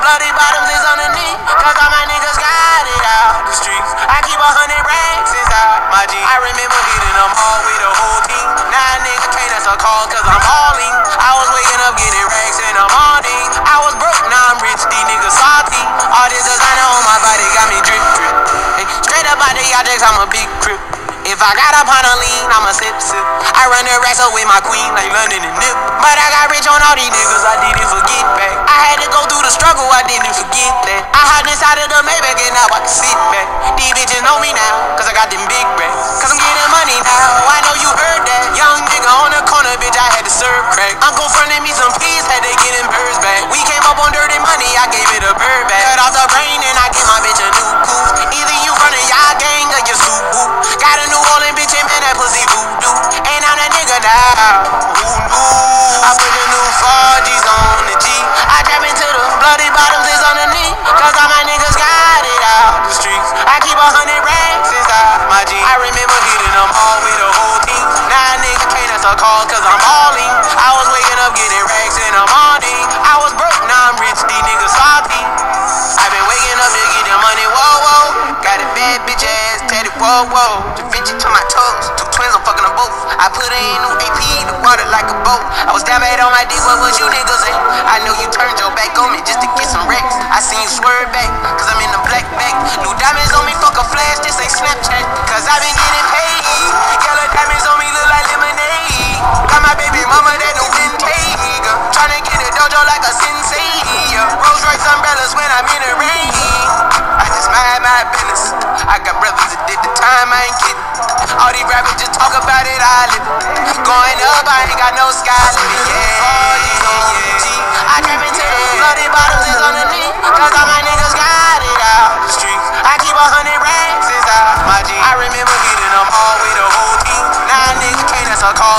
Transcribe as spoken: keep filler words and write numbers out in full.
bloody bottoms is underneath, cause all my niggas got it out the streets. I keep a hundred racks inside my jeans. I remember hitting them all with the whole team. Now a nigga can't answer calls cause I'm balling. I was waking up getting racks in the morning. I was broke, now I'm rich, these niggas salty. All this designer on my body got me drip drip. Hey, straight up out the objects, I'm a big crip. If I got up on a lean, I'ma sip sip. I run the racks up with my queen like London and Nip. But I got rich on all these niggas, I didn't forget back. I had to go through the struggle, I didn't forget that. I hide inside of the Maybach and now I can sit back. These bitches know me now, cause I got them big racks. Cause I'm getting money now, I know you heard that. Young nigga on the corner, bitch, I had to serve crack. Uncle fronted me some peas, had to get them birds back. We came up on dirty money, I gave it a bird back. Cut off the brain and I gave my bitch a new coupe. Either you running y'all gang or you soup whoop. Got a New Orleans bitch and man, that pussy voodoo. Ain't I'm that nigga now, who knew? I put the new four G's on the G. I trap into the bloody bottoms is underneath, cause all my niggas got it out the streets. I keep a hundred racks inside my jeans. I remember hitting them all with the whole team. Now a nigga can't answer calls cause I'm balling. I was waking up getting racks in the morning. I was broke, now I'm rich, these niggas salty. I been waking up to get the money, whoa, whoa. Got a bad bitch ass tatted, whoa, whoa. The bitch to my toes, two twins, I'm fucking them both. I put her in new A P, the water like a boat. I was down bad on my dick, what was you niggas in? I know you turned your back on me just to get some racks. I seen you swerve back, cause I'm in the black bag. New diamonds on me, fuck a flash, this ain't Snapchat. Cause I been getting paid. Yellow diamonds on me look like lemonade. Got my baby mama that new vintage. Tryna get a dojo like a sensei. Rolls Royce umbrellas when I'm in the rain. I just mind my business. I got brothers that did the time, I ain't kidding. All these rappers just talk about it, I live it. Going up, I ain't got no sky limit. Yeah, yeah. I trap into the bloody bottoms is underneath, cause all my niggas got it out the streets. I keep a hundred racks inside my jeans. I remember hitting them all with the whole team. Now a nigga can't answer calls.